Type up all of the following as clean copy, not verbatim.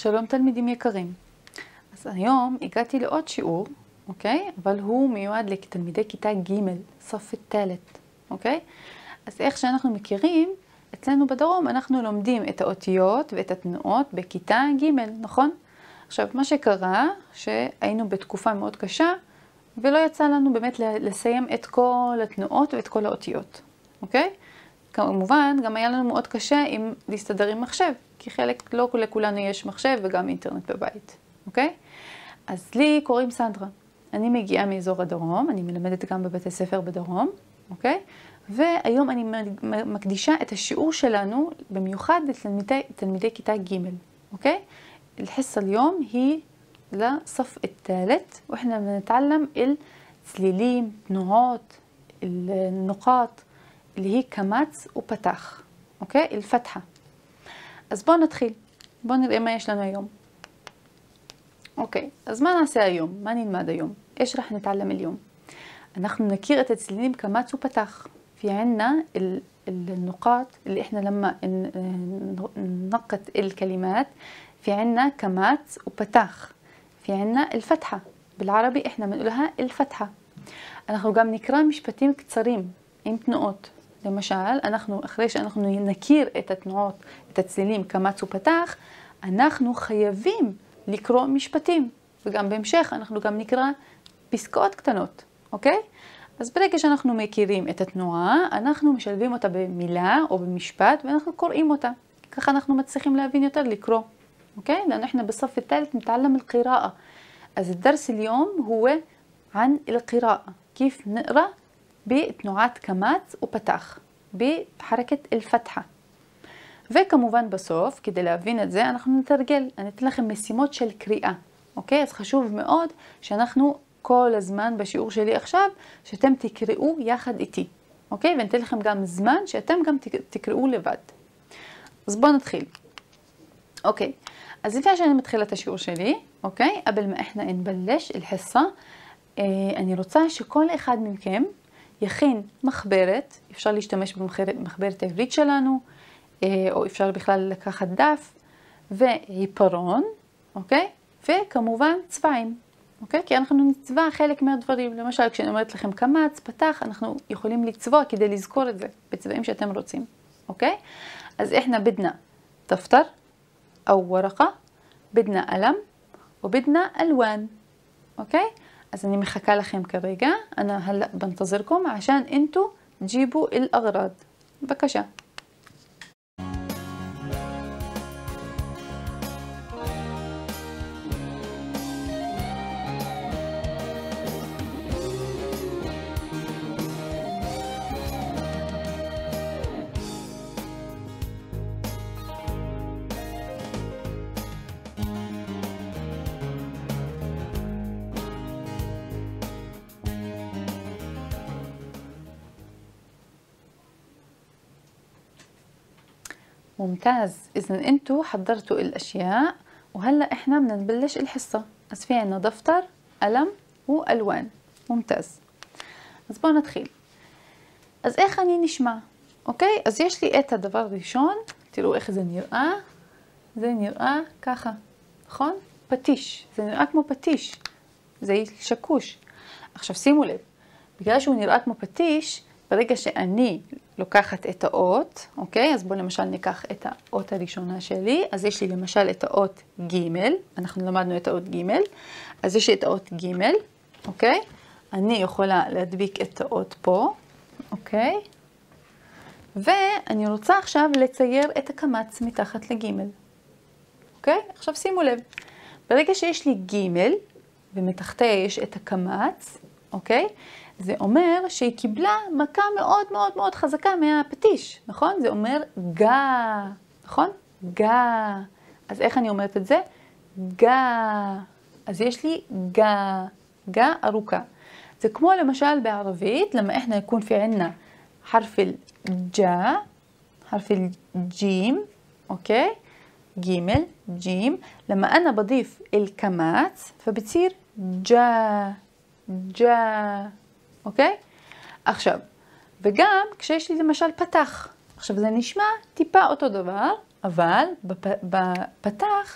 שלום תלמידים יקרים. אז היום הגעתי לעוד שיעור, אוקיי? אבל הוא מיועד לתלמידי כיתה ג' סוף תלת, אוקיי? אז איך שאנחנו מכירים, אצלנו בדרום אנחנו לומדים את האותיות ואת התנועות בכיתה ג', נכון? עכשיו, מה שקרה, שהיינו בתקופה מאוד קשה, ולא יצא לנו באמת לסיים את כל התנועות ואת כל האותיות, אוקיי? כמובן, גם היה לנו מאוד קשה להסתדר עם מחשב, כי לא לכולנו יש מחשב וגם אינטרנט בבית, אוקיי? אז לי קוראים סנדרה. אני מגיעה מאזור הדרום, אני מלמדת גם בבתי ספר בדרום, אוקיי? והיום אני מקדישה את השיעור שלנו במיוחד לתלמידי כיתה ג', אוקיי? الحصة اليوم هي لصف الثالث واحنا بنتعلم التسليليم نوعات النقاط اللي هي كماتس وبتاخ اوكي الفتحة. אז בואו נתחיל, בואו נראה מה יש לנו היום. אוקיי, אז מה נעשה היום? מה נלמד היום? ايش رح نتعلم اليوم؟ אנחנו נכיר את הצלילים كماتس وبتاخ. في عنا النقاط اللي احنا لما ننقط الكلمات في عنا كماتس وبتاخ. في عنا الفتحة بالعربي احنا بنقولها الفتحة. אנחנו גם נקרא משפטים קצרים עם תנועות. למשל, אחרי שאנחנו נכיר את התנועות, את הצלילים כמats ופתח, אנחנו חייבים לקרוא משפטים. וגם בהמשך אנחנו גם נקרא פסקאות קטנות, אוקיי? אז ברגע שאנחנו מכירים את התנועה, אנחנו משלבים אותה במילה או במשפט ואנחנו קוראים אותה. ככה אנחנו מצליחים להבין יותר לקרוא. اوكي لانه احنا بالصف الثالث نتعلم القراءة. אז الدرس اليوم هو عن القراءة، كيف نقرأ بتنوعات كمات وبتاخ بحركة الفتحة. וכמובן בסוף, כדי להבין את זה, אנחנו נתרגל. אני אתן לכם משימות של קריאה. אוקיי? אז חשוב מאוד שאנחנו כל הזמן בשיעור שלי עכשיו, שאתם תקראו יחד איתי. אוקיי? ואני אתן לכם גם זמן שאתם גם תקראו לבד. אז בואו נתחיל. אוקיי. אז לפני שאני מתחילה את השיעור שלי, אוקיי? قبل ما احنا نبلش الحصة, אני רוצה שכל אחד מכם יכין מחברת, אפשר להשתמש במחברת העברית שלנו, או אפשר בכלל לקחת דף, ועיפרון, אוקיי? וכמובן צבעים, אוקיי? כי אנחנו נצבע חלק מהדברים. למשל, כשאני אומרת לכם כמats, פתח, אנחנו יכולים לצבוע כדי לזכור את זה, בצבעים שאתם רוצים, אוקיי? אז احنا بدنا دفتر أو ورقة، بدنا قلم وبدنا ألوان. أوكي؟ אז אני מחכה לכם כרגע, أنا هلأ بنتظركم عشان انتوا تجيبوا الأغراض. بكشا. ممتاز. إذن أنتوا حضرتوا الأشياء وهلأ إحنا بدنا نبلش الحصة. بس في عنا دفتر، قلم وألوان. ممتاز. אז בואו נתחיל. אז איך אני נשמע? אוקיי? אז יש לי את הדבר ראשון. תראו איך זה נראה. זה נראה ככה. נכון? פטיש. זה נראה כמו פטיש. זה שקוש. עכשיו שימו לב. בגלל שהוא נראה כמו פטיש, ברגע שאני לוקחת את האות, אוקיי? אז בואו למשל ניקח את האות הראשונה שלי. אז יש לי למשל את האות ג', אנחנו למדנו את האות ג', אז יש לי את האות ג', אוקיי? אני יכולה להדביק את האות פה, אוקיי? ואני רוצה עכשיו לצייר את הכמats מתחת לג', אוקיי? עכשיו שימו לב, ברגע שיש לי ג' ומתחתיה יש את הכמats, אוקיי? זה אומר שהיא קיבלה מכה מאוד מאוד מאוד חזקה מהפטיש, נכון? זה אומר גה, נכון? גה. אז איך אני אומרת את זה? גה. אז יש לי גה, גה ארוכה. זה כמו למשל בערבית, لما احنا يكون في عنا حرف الجا، حرف الجيم، اوكي؟ جيمل، جيم. لما انا بضيف الكمات فبتصير جا، جا. אוקיי? עכשיו, וגם כשיש לי למשל פתח. עכשיו זה נשמע טיפה אותו דבר, אבל בפתח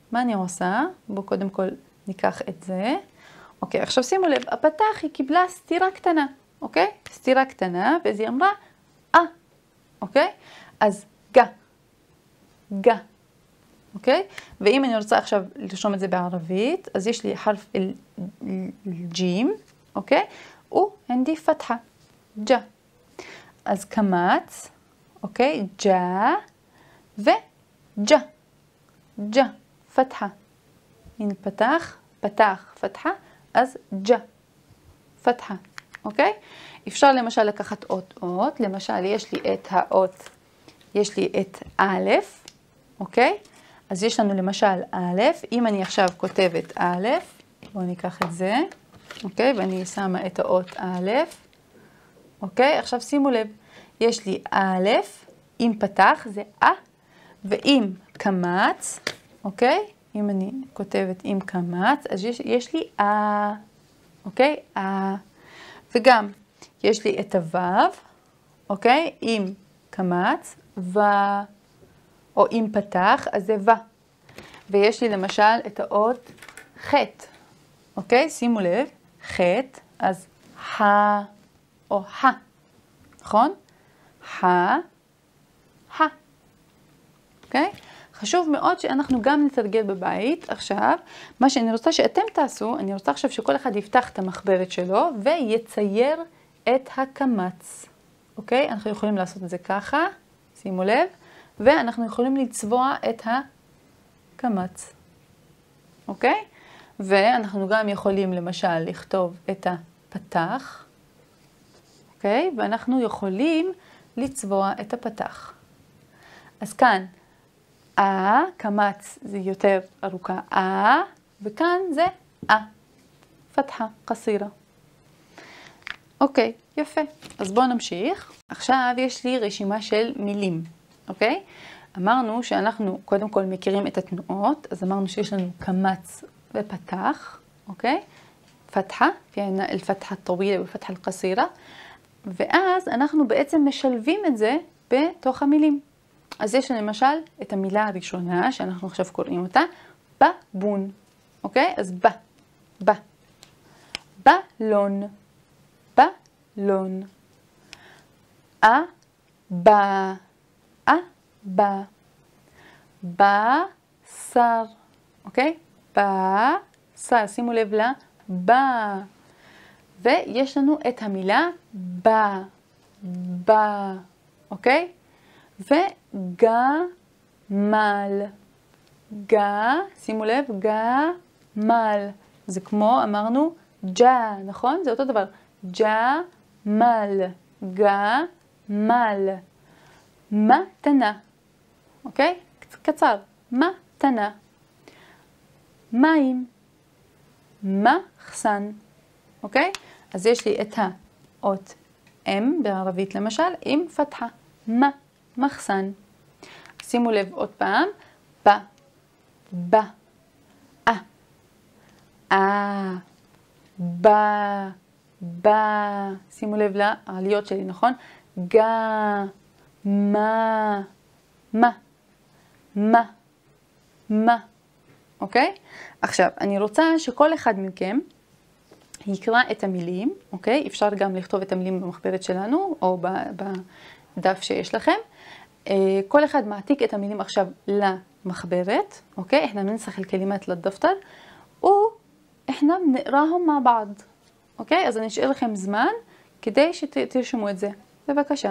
מה אני עושה? בואו קודם כל ניקח את זה. אוקיי, עכשיו שימו לב, הפתח היא קיבלה סתירה קטנה, אוקיי? סתירה קטנה, ואז היא אמרה, אוקיי? אז גה, אוקיי? ואם אני רוצה עכשיו לרשום את זה בערבית, אז יש לי חרף الجيم, אוקיי? וענדי פתחה, ג'ה. אז קמץ, אוקיי? ג'ה וג'ה, ג'ה, פתחה. הנה פתח, פתחה, אז ג'ה, פתחה, אוקיי? אפשר למשל לקחת אות, למשל יש לי את האות, יש לי את א', אוקיי? אז יש לנו למשל א', אם אני עכשיו כותבת א', בואו ניקח את זה, אוקיי? ואני שמה את האות א', אוקיי? עכשיו שימו לב, יש לי א', אם פתח זה ואם קמץ, אוקיי? אם אני כותבת עם קמץ, אז יש לי אוקיי? וגם יש לי את הוו, אוקיי? עם קמץ, או אם פתח, אז זה ויש לי למשל את האות ח', אוקיי? שימו לב, ח', אז או נכון? אוקיי? חשוב מאוד שאנחנו גם נתרגל בבית. עכשיו, מה שאני רוצה שאתם תעשו, אני רוצה עכשיו שכל אחד יפתח את המחברת שלו ויצייר את הקמץ. אוקיי? אנחנו יכולים לעשות את זה ככה, שימו לב, ואנחנו יכולים לצבוע את הקמץ. אוקיי? ואנחנו גם יכולים למשל לכתוב את הפתח. אוקיי? ואנחנו יכולים לצבוע את הפתח. אז כאן, קמץ זה יותר ארוכה, וכאן זה פתחה, קסירה. אוקיי, יפה. אז בואו נמשיך. עכשיו יש לי רשימה של מילים, אוקיי? אמרנו שאנחנו קודם כל מכירים את התנועות, אז אמרנו שיש לנו קמץ ופתח, אוקיי? פתחה, يعني الفتحة الطويلة والفتحة القصيرة, ואז אנחנו בעצם משלבים את זה בתוך המילים. אז יש לנו למשל את המילה הראשונה שאנחנו עכשיו קוראים אותה, בבון, אוקיי? אז בלון, בלון, בשר, אוקיי? בשר, שימו לב ויש לנו את המילה אוקיי? וגמל, שימו לב, גמל, זה כמו אמרנו ג'ה, נכון? זה אותו דבר, ג'מל, גמל, מתנה, אוקיי? קצר, מתנה, מים, מחסן, אוקיי? אז יש לי את האות M בערבית למשל, עם פתחה, מחסן. שימו לב עוד פעם, שימו לב לעליות שלי, נכון? מה, אוקיי? עכשיו, אני רוצה שכל אחד מכם יקרא את המילים, אוקיי? אפשר גם לכתוב את המילים במחברת שלנו, או בדף שיש לכם. כל אחד מעתיק את המילים עכשיו למחברת, אוקיי? احنا بننسخ الكلمات للدفتر واحنا بنقراهم مع بعض. אוקיי? אז אני אשאיר לכם זמן כדי שתרשמו את זה. בבקשה.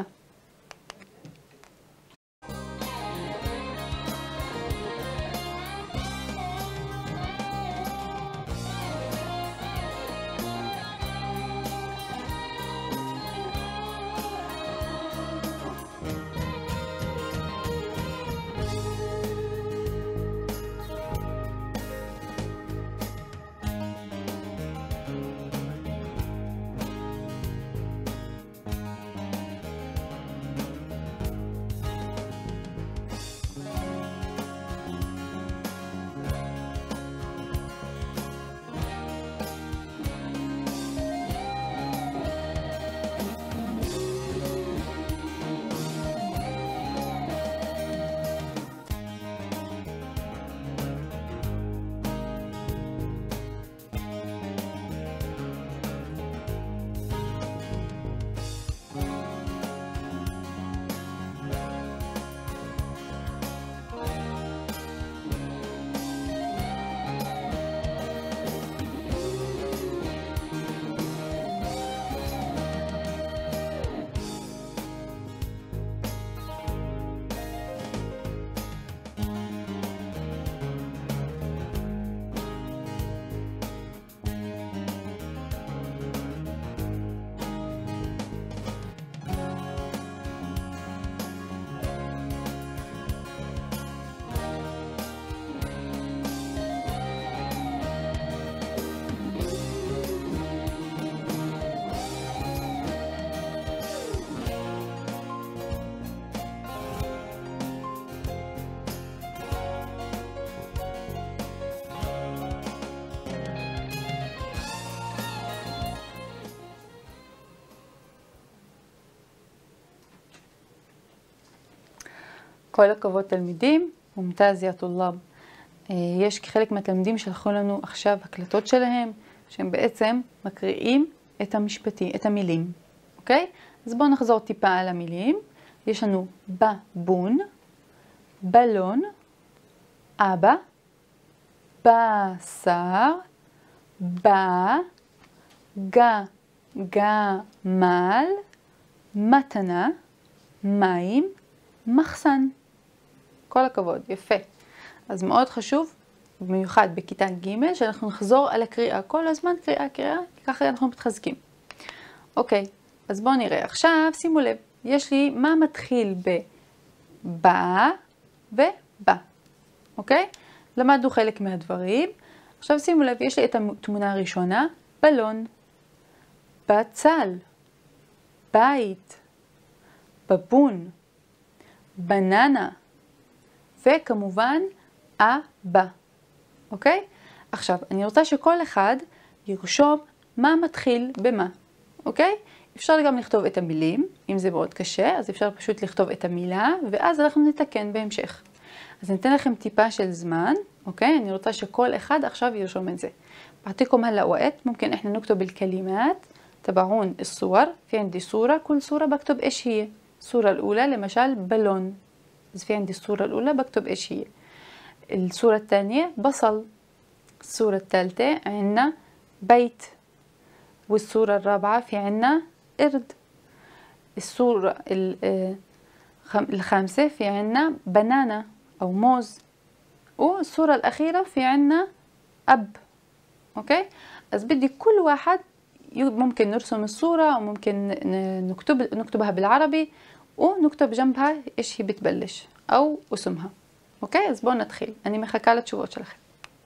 כל הכבוד תלמידים, מומתז יא טולאב. יש חלק מהתלמידים שלחו לנו עכשיו הקלטות שלהם, שהם בעצם מקריאים את המילים, אוקיי? אז בואו נחזור טיפה על המילים. יש לנו בבון, בלון, אבא, בשר, גמל, מתנה, מים, מחסן. כל הכבוד, יפה. אז מאוד חשוב, במיוחד בכיתה ג', שאנחנו נחזור על הקריאה. כל הזמן קריאה, ככה אנחנו מתחזקים. אוקיי, אז בואו נראה. עכשיו שימו לב, יש לי מה מתחיל בא ובא. אוקיי? למדנו חלק מהדברים. עכשיו שימו לב, יש לי את התמונה הראשונה, בלון, בצל, בית, בבון, בננה, וכמובן אבא. אוקיי? עכשיו, אני רוצה שכל אחד ירשום מה מתחיל במה. אוקיי? אפשר גם לכתוב את המילים, אם זה מאוד קשה, אז אפשר פשוט לכתוב את המילה, ואז אנחנו נתקן בהמשך. אז ניתן לכם טיפה של זמן, أوكي؟ אני רוצה שכל אחד עכשיו يرسم את זה. بعطيكم هلا وقت ممكن إحنا نكتب الكلمات تبعون الصور. في عندي صورة، كل صورة بكتب إيش هي. الصورة الأولى لمثال بالون، بس في عندي الصورة الأولى بكتب إيش هي. الصورة الثانية بصل. الصورة الثالثة عنا بيت. والصورة الرابعة في عنا قرد. الصورة الخامسة في عنا بنانا أو موز. والصورة الأخيرة في عنا أب. أوكي؟ بس بدي كل واحد ممكن نرسم الصورة أو ممكن نكتبها بالعربي ونكتب جنبها إيش هي بتبلش أو اسمها. أوكي؟ אז בואו נתחיל. אני מחכה לתשובות שלכם.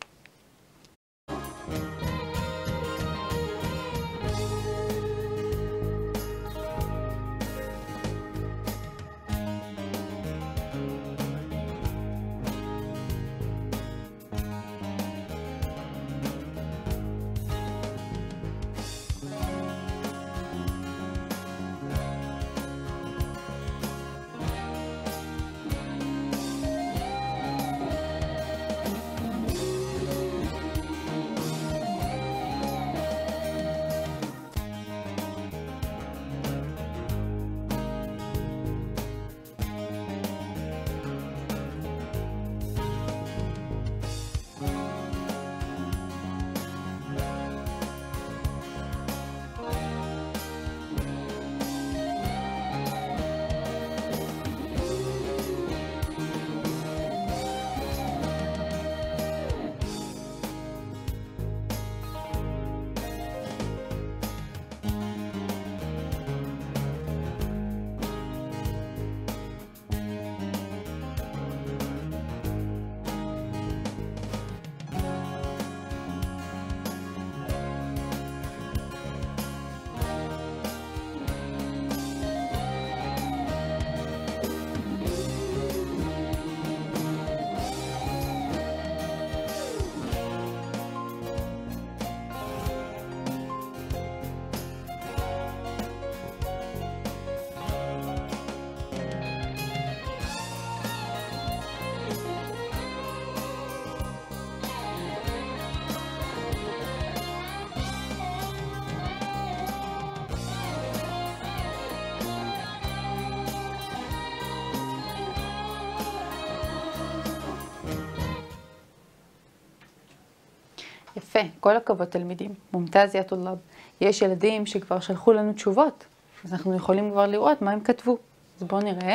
יפה, כל הכבוד תלמידים, מומתז יא טולאב. יש ילדים שכבר שלחו לנו תשובות, אז אנחנו יכולים כבר לראות מה הם כתבו. אז בואו נראה.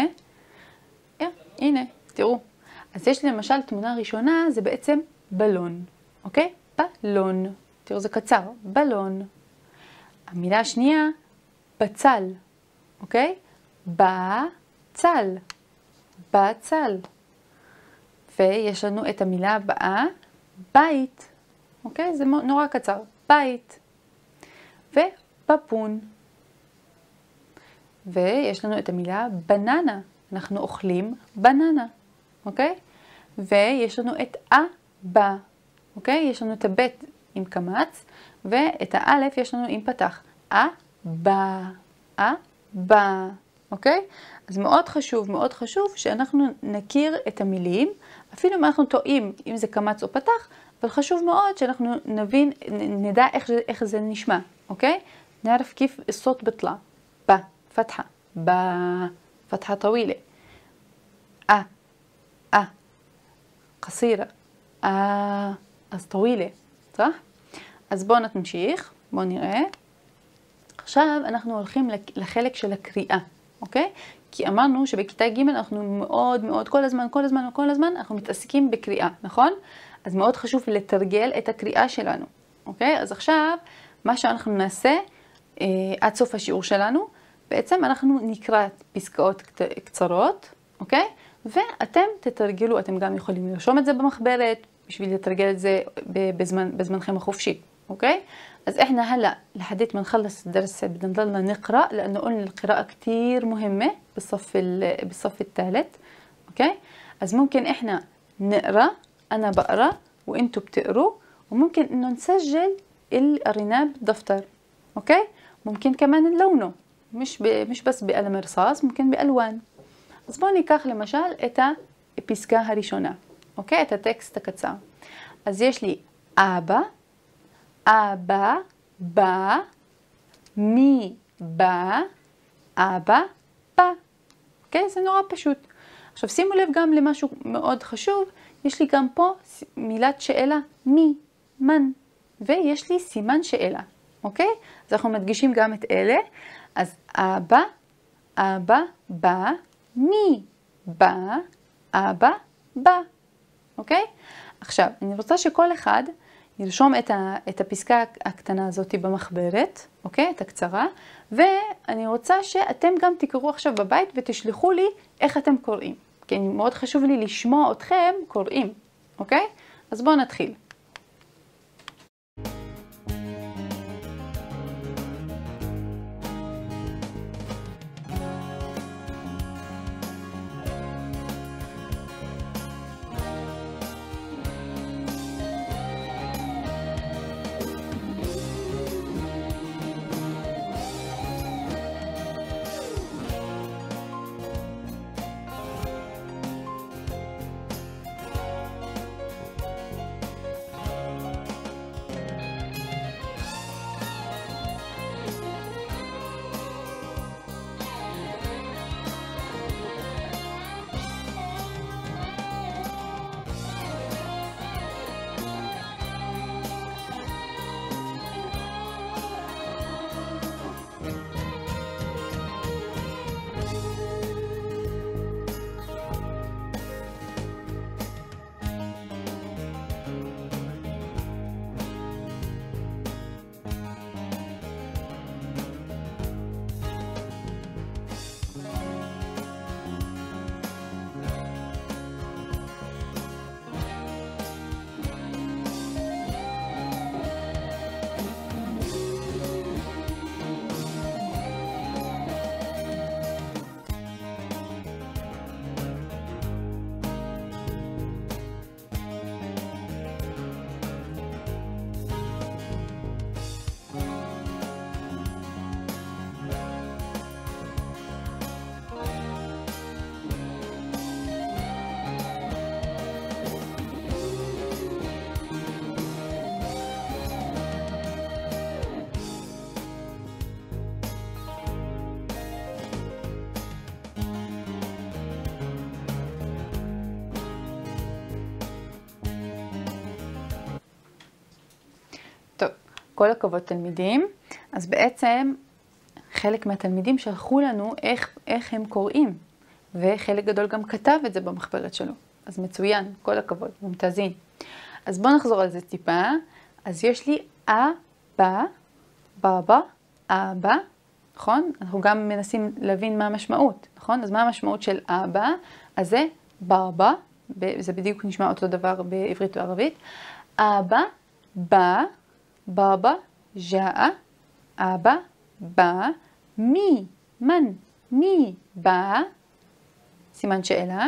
הנה, תראו. אז יש לי למשל תמונה ראשונה, זה בעצם בלון, אוקיי? בלון. תראו, זה קצר, בלון. המילה השנייה, בצל, אוקיי? בצל, בצל. ויש לנו את המילה הבאה, בית. אוקיי? זה נורא קצר. בית. ובבון. ויש לנו את המילה בננה. אנחנו אוכלים בננה. אוקיי? ויש לנו את אבא. אוקיי? יש לנו את הבית עם קמץ, ואת האלף יש לנו עם פתח. אבא. אבא. אוקיי? אז מאוד חשוב שאנחנו נכיר את המילים, אפילו אם אנחנו טועים, אם זה קמץ או פתח, אבל חשוב מאוד שאנחנו נבין, נדע איך זה נשמע, אוקיי? نعرف كيف الصوت بيطلع. ب فتحة، ب فتحة طويلة، قصيرة، אז طويلة، صح? אז בואו נמשיך, בואו נראה. עכשיו אנחנו הולכים לחלק של הקריאה, אוקיי? כי אמרנו שבכיתה ג' אנחנו מאוד כל הזמן אנחנו מתעסקים בקריאה, נכון? אז מאוד חשוב לתרגל את הקריאה שלנו, אוקיי? אז עכשיו מה שאנחנו נעשה עד סוף השיעור שלנו, בעצם אנחנו נקרא פסקאות קצרות, אוקיי? ואתם תתרגלו, אתם גם יכולים לרשום את זה במחברת, בשביל לתרגל את זה בזמנכם החופשי, أوكي؟ بس إحنا هلأ لحديت ما نخلص الدرس بدنا نضلنا نقرأ، لأنه قلنا القراءة كتير مهمة بالصف الثالث، أوكي؟ بس ممكن إحنا نقرأ، أنا بقرأ وإنتوا بتقروا، وممكن إنه نسجل اللي قريناه بالدفتر، أوكي؟ ممكن كمان نلونه، مش بس بقلم رصاص، ممكن بألوان. אז בואו ניקח למשל את הפסקה הראשונה, אוקיי? את הטקסט הקצר. אז יש לי אבא, אבא, בא, מי בא, אבא, בא. אוקיי? זה נורא פשוט. עכשיו שימו לב גם למשהו מאוד חשוב, יש לי גם פה מילת שאלה, מי, מן, ויש לי סימן שאלה, אוקיי? אז אנחנו מדגישים גם את אלה. אז אבא, אבא, בא, מי בא, אבא, בא, אוקיי? עכשיו, אני רוצה שכל אחד נרשום את הפסקה הקטנה הזאת במחברת, אוקיי? את הקצרה, ואני רוצה שאתם גם תקראו עכשיו בבית ותשלחו לי איך אתם קוראים, כי מאוד חשוב לי לשמוע אתכם קוראים, אוקיי? אז בואו נתחיל. כל הכבוד תלמידים. אז בעצם חלק מהתלמידים שלחו לנו איך הם קוראים, וחלק גדול גם כתב את זה במחברת שלו. אז מצוין, כל הכבוד, מומתזין. אז בואו נחזור על זה טיפה. אז יש לי אבא, בבא, אבא, נכון? אנחנו גם מנסים להבין מה המשמעות, נכון? אז מה המשמעות של אבא? אז זה בבא, זה בדיוק נשמע אותו דבר בעברית וערבית. אבא, בא, بابا جاء، أبا با، مي من، مي با، סימן שאלה,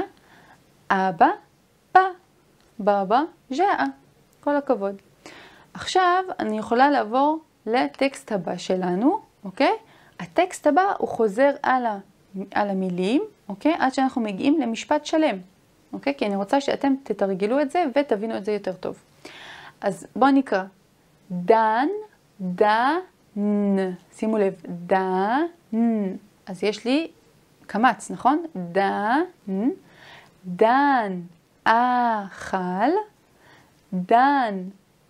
אבא בא, בבא ג'אה. כל הכבוד. עכשיו אני יכולה לעבור לטקסט הבא שלנו, אוקיי? הטקסט הבא הוא חוזר על על המילים, אוקיי? עד שאנחנו מגיעים למשפט שלם, אוקיי? כי אני רוצה שאתם תתרגלו את זה ותבינו את זה יותר טוב. אז בואו נקרא. דן, דן. שימו לב, דן. אז יש לי קמץ, נכון? דן. דן אכל. דן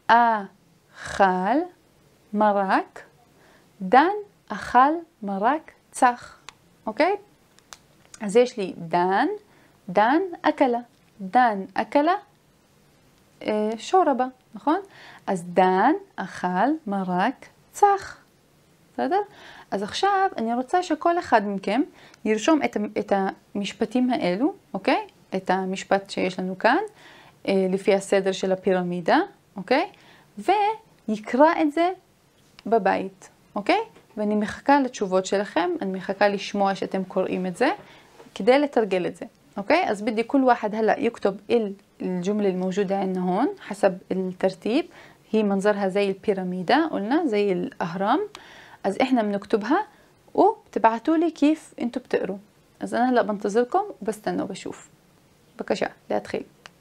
אכל מרק. דן אכל מרק צח, אוקיי? אז יש לי דן, דן אכלה. דן אכלה שורבה, נכון? אז דן אכל מרק צח. בסדר? אז עכשיו אני רוצה שכל אחד מכם ירשום את המשפטים האלו, אוקיי? את המשפט שיש לנו כאן, לפי הסדר של הפירמידה, אוקיי? ויקרא את זה בבית, אוקיי? ואני מחכה לתשובות שלכם, אני מחכה לשמוע שאתם קוראים את זה, كده لترجل את זה, أوكي؟ אז بدي كل واحد هلأ يكتب الجملة الموجودة عندنا هون حسب الترتيب. هي منظرها زي البيراميدة، قلنا زي الأهرام. אז إحنا بنكتبها وبتبعتوا لي كيف أنتوا بتقروا. אז أنا هلأ بنتظركم وبستنى وبشوف. بكشة لا تخيل.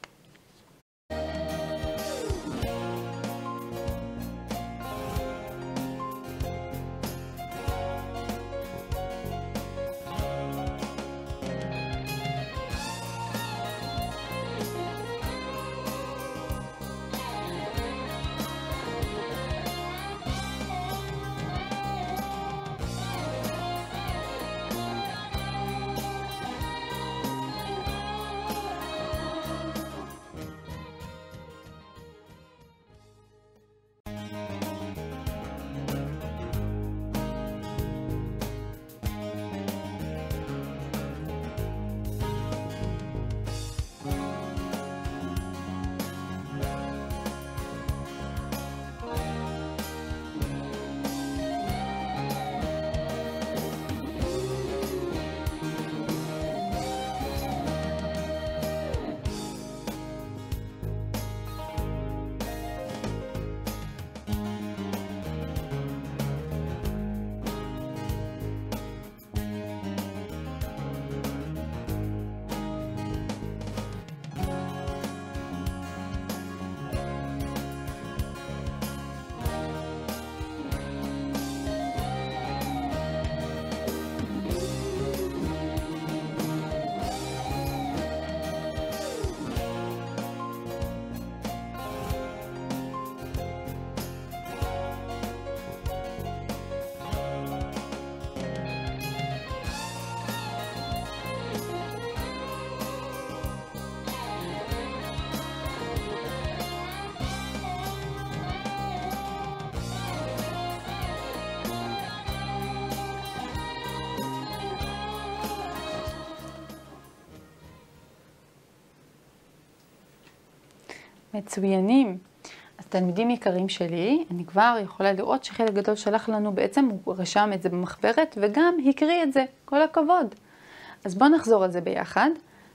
מצוינים. אז תלמידים יקרים שלי, אני כבר יכולה לראות שחלק גדול שלח לנו בעצם, הוא רשם את זה במחברת וגם הקריא את זה. כל הכבוד. אז בואו נחזור על זה ביחד.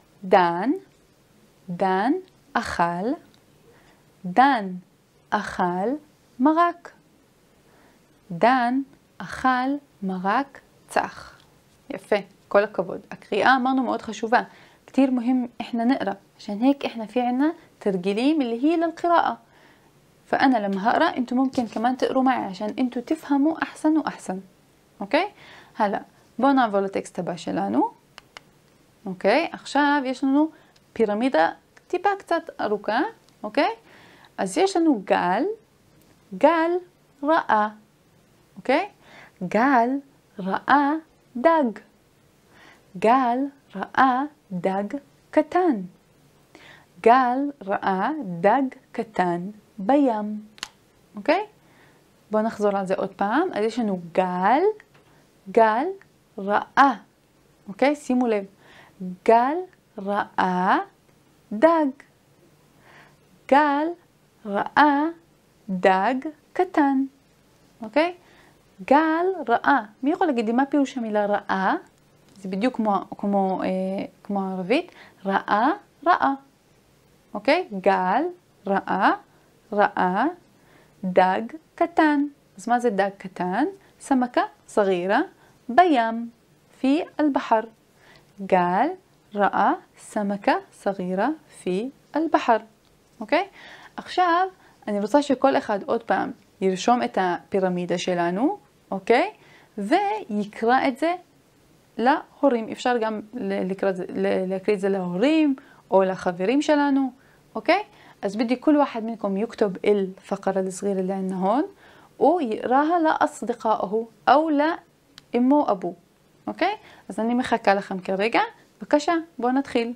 דן, דן אכל, דן אכל מרק. דן אכל מרק צח. יפה, כל הכבוד. הקריאה אמרנו מאוד חשובה. كتير مهم احنا نقرأ، عشان هيك احنا في عنا ترجيليم اللي هي للقراءة. فأنا لما هقرأ انتوا ممكن كمان تقروا معي عشان انتوا تفهموا أحسن وأحسن. أوكي؟ هلا بוא נעבור לטקסט הבא שלנו. אוקיי? עכשיו יש לנו פירמידה טיפה קצת ארוכה. אוקיי? אז יש לנו גל, גל ראה. אוקיי? גל ראה דג. גל ראה דג קטן. גל ראה דג קטן בים. אוקיי? בואו נחזור על זה עוד פעם. אז יש לנו גל, גל ראה. אוקיי? שימו לב. גל ראה דג. גל ראה דג קטן. אוקיי? גל ראה. מי יכול להגיד לי מה פירוש המילה ראה? זה בדיוק כמו הערבית. ראה, ראה. אוקיי? גל, ראה, ראה, דג קטן. אז מה זה דג קטן? סמקה صغيرة בים. في البحر. قال رأى سمكة صغيرة في البحر. אוקיי? עכשיו אני רוצה שכל אחד עוד פעם ירשום את הפירמידה שלנו, אוקיי? ויקרא את זה להורים. אפשר גם להקריא את זה להורים או לחברים שלנו, אוקיי? אז بدي كل واحد منكم يكتب الفقرة الصغيرة اللي عندنا هون ويقراها لأصدقائه أو لأمه وأبوه. אוקיי? אז אני מחכה לכם כרגע. בבקשה, בואו נתחיל.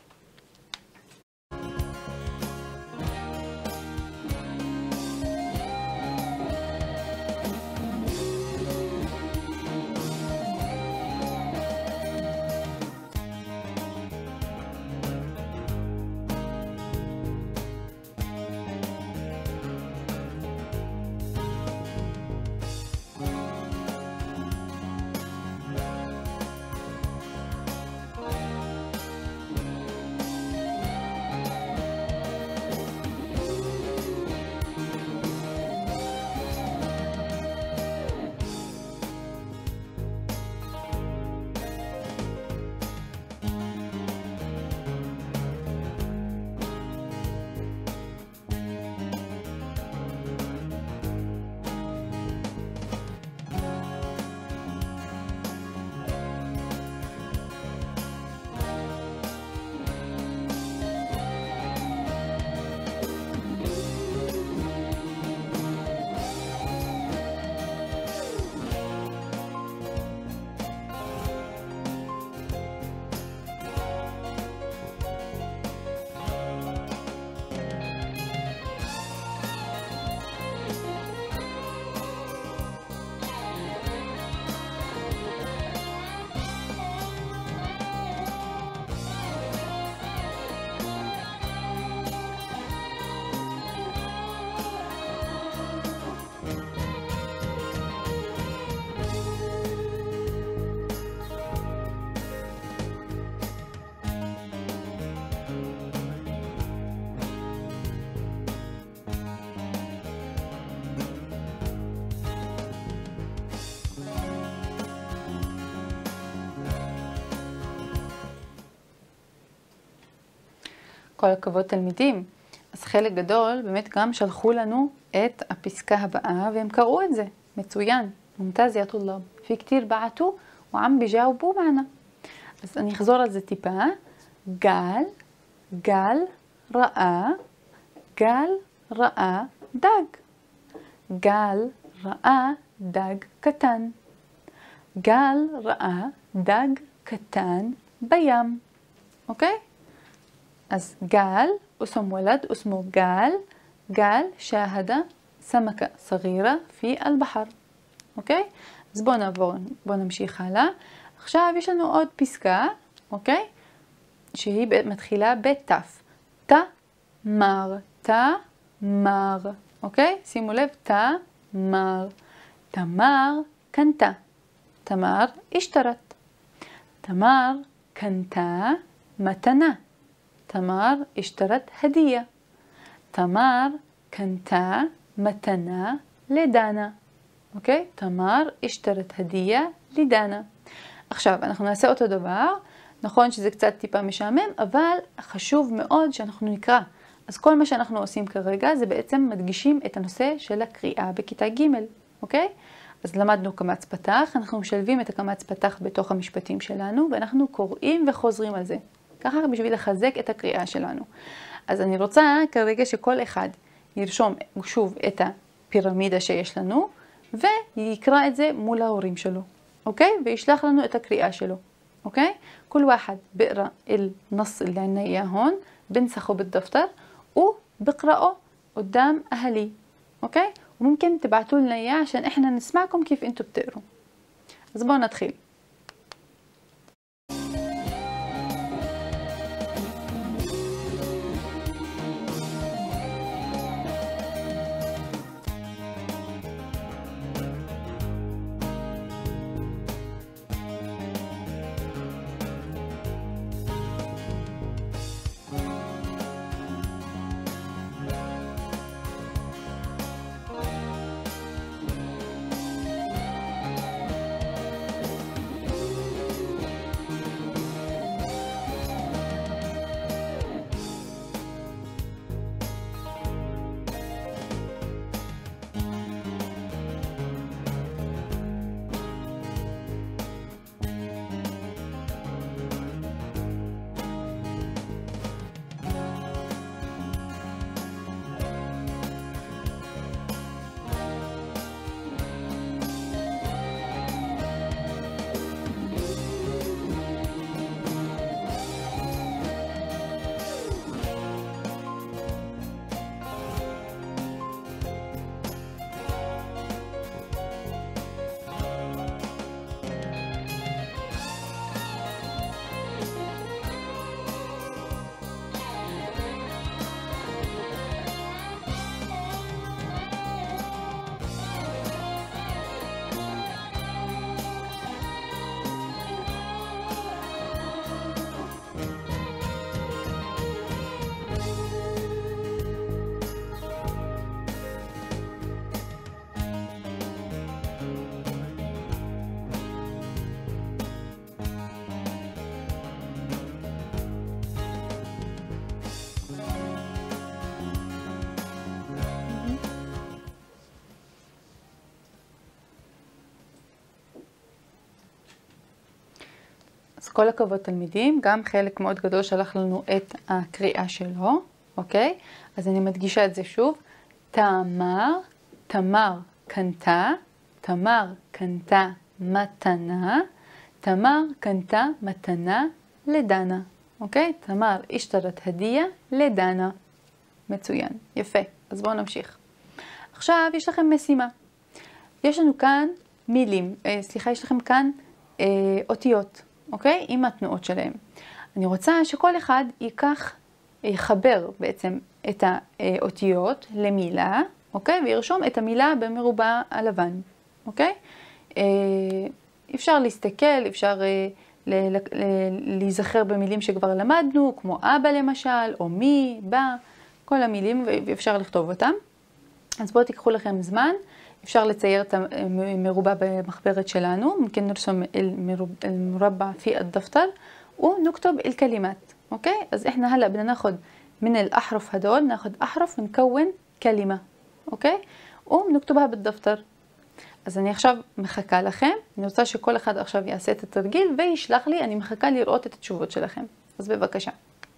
כל הכבוד תלמידים. אז חלק גדול באמת גם שלחו לנו את הפסקה הבאה והם קראו את זה. מצוין. ممتاز يا طلاب. في كتير بعتوا وعم بيجاوبوا معنا. אז אני אחזור על זה טיפה. גל, ראה, דג. גל ראה דג קטן. גל ראה דג קטן בים. אוקיי? אז גל, اسم ولد اسمه قال شاهد سمكة صغيرة في البحر. אוקיי? אז בואו נמשיך הלאה. עכשיו יש לנו עוד פסקה, אוקיי? שהיא מתחילה בתף. תמר, אוקיי? שימו לב, תמר קנתה. תמר اشترت. תמר קנתה מתנה. תמר اشترت هدية. תמר קנתה מתנה לדנה. אוקיי? תמר اشترت هدية לדנה. עכשיו, אנחנו נעשה אותו דבר. נכון שזה קצת טיפה משעמם, אבל חשוב מאוד שאנחנו נקרא. אז כל מה שאנחנו עושים כרגע זה בעצם מדגישים את הנושא של הקריאה בכיתה ג', אוקיי? אז למדנו קמץ פתח, אנחנו משלבים את הקמץ פתח בתוך המשפטים שלנו, ואנחנו קוראים וחוזרים על זה. ככה בשביל לחזק את הקריאה שלנו. אז אני רוצה כרגע שכל אחד ירשום שוב את הפירמידה שיש לנו, ויקרא את זה מול ההורים שלו, אוקיי? וישלח לנו את הקריאה שלו, أوكي؟ كل واحد بقرأ النص اللي عنا إياه هون بنسخه بالدفتر وبقرأه قدام أهلي، أوكي؟ وممكن تبعتوا لنا إياه عشان إحنا نسمعكم كيف أنتوا بتقروا. زبون ندخل. כל הכבוד תלמידים, גם חלק מאוד גדול שלח לנו את הקריאה שלו, אוקיי? אז אני מדגישה את זה שוב. תמר קנתה, תמר קנתה מתנה, תמר קנתה מתנה לדנה, אוקיי? תמר השתרת הדייה לדנה. מצוין, יפה. אז בואו נמשיך. עכשיו יש לכם משימה. יש לנו כאן מילים, יש לכם כאן אותיות, אוקיי? עם התנועות שלהם. אני רוצה שכל אחד יחבר בעצם את האותיות למילה, אוקיי? וירשום את המילה במרובע הלבן, אוקיי? אפשר להסתכל, אפשר להיזכר במילים שכבר למדנו, כמו אבא למשל, או מי, בא, כל המילים, ואפשר לכתוב אותם. אז בואו תיקחו לכם זמן, אפשר לצייר את המרובע במחברת שלנו, ممكن نرسم المربع في الدفتر ونكتب الكلمات، اوكي؟ אז احنا هلا بدنا ناخذ من الاحرف هدول، ناخذ احرف ونكون كلمة، اوكي؟ ونكتبها بالدفتر. אז אני עכשיו מחכה לכם, אני רוצה שכל אחד עכשיו יעשה את התרגיל וישלח לי, אני מחכה לראות את התשובות שלכם. אז בבקשה.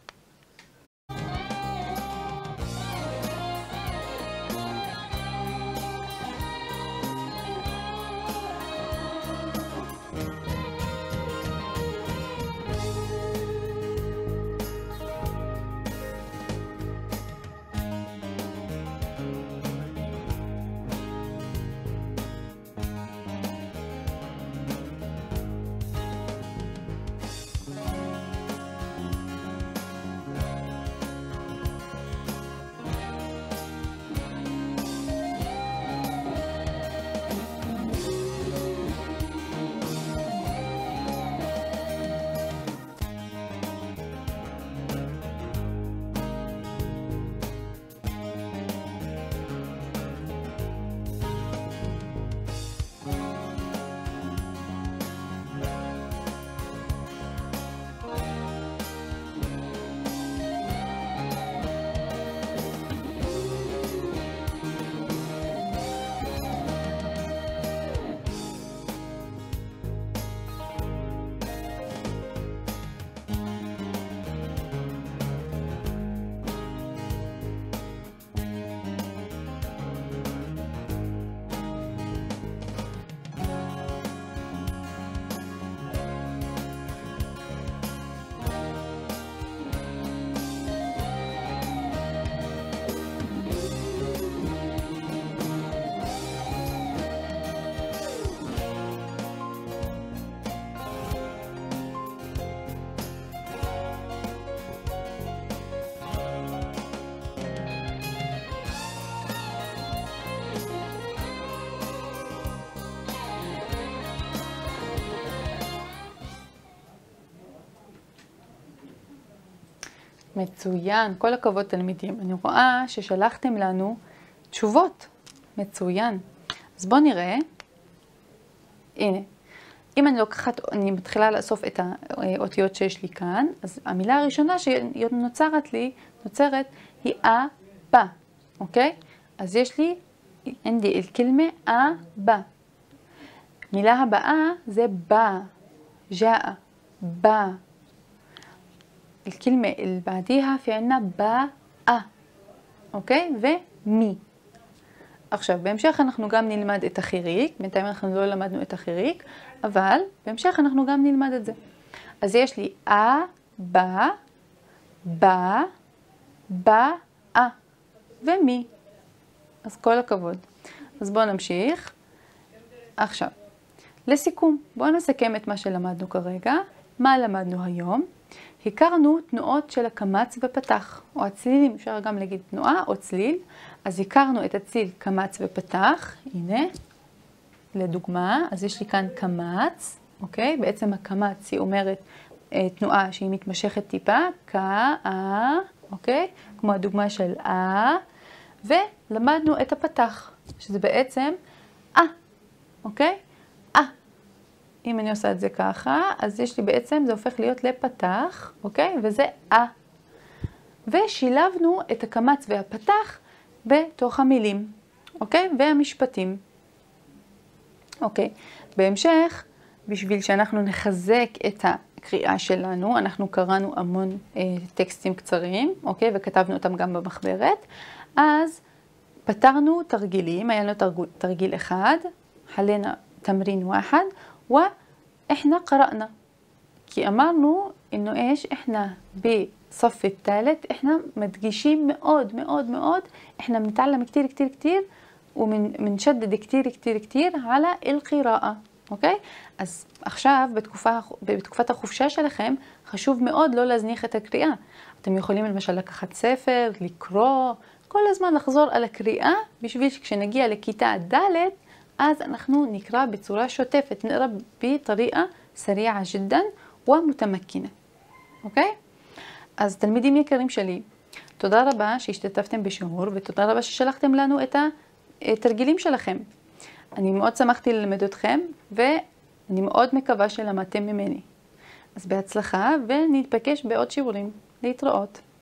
מצוין, כל הכבוד תלמידים. אני רואה ששלחתם לנו תשובות. מצוין. אז בואו נראה. הנה. אם אני מתחילה לאסוף את האותיות שיש לי כאן, אז המילה הראשונה שנוצרת היא אבא, אוקיי? אז יש לי, עندي الكلمة אבא. מילה הבאה זה בא, جاء, בא. الكلمة اللي بعديها في عنا باء، אוקיי? ומי. עכשיו, בהמשך אנחנו גם נלמד את החיריק, בינתיים אנחנו לא למדנו את החיריק, אבל בהמשך אנחנו גם נלמד את זה. אז יש לי בא, בא, בא, ומי. אז כל הכבוד. אז בואו נמשיך. עכשיו, לסיכום, בואו נסכם את מה שלמדנו כרגע. מה למדנו היום? הכרנו תנועות של הקמץ ופתח, או הצלילים, אפשר גם להגיד תנועה או צליל. אז הכרנו את הצליל קמץ ופתח, הנה, לדוגמה, אז יש לי כאן קמץ, אוקיי? בעצם הקמץ היא אומרת תנועה שהיא מתמשכת טיפה, אוקיי? כמו הדוגמה של ולמדנו את הפתח, שזה בעצם אוקיי? אם אני עושה את זה ככה, אז יש לי בעצם, זה הופך להיות לפתח, אוקיי? וזה ושילבנו את הקמץ והפתח בתוך המילים, אוקיי? והמשפטים. אוקיי. בהמשך, בשביל שאנחנו נחזק את הקריאה שלנו. אנחנו קראנו המון טקסטים קצרים, אוקיי? וכתבנו אותם גם במחברת. אז פתרנו תרגילים, היה לנו תרגיל אחד, حلينا تمرين واحد وإحنا قرأنا. כי אמרנו إنه إيش إحنا بصف الثالث إحنا مدقيشين מאוד מאוד מאוד. إحنا بنتعلم كتير كتير كتير ومنشدد كتير كتير كتير على القراءة. אוקיי? אז עכשיו בתקופת החופשה שלכם חשוב מאוד לא להזניח את הקריאה. אתם יכולים למשל לקחת ספר, לקרוא, כל הזמן לחזור על הקריאה בשביל שכשנגיע לכיתה ד' אז אנחנו נקרא בצורה שוטפת, נקרא בטריקה סריעה ג'דן ומתמכנה. אוקיי? אז תלמידים יקרים שלי, תודה רבה שהשתתפתם בשיעור ותודה רבה ששלחתם לנו את התרגילים שלכם. אני מאוד שמחתי ללמד אתכם ואני מאוד מקווה שלמדתם ממני. אז בהצלחה ונתפגש בעוד שיעורים. להתראות.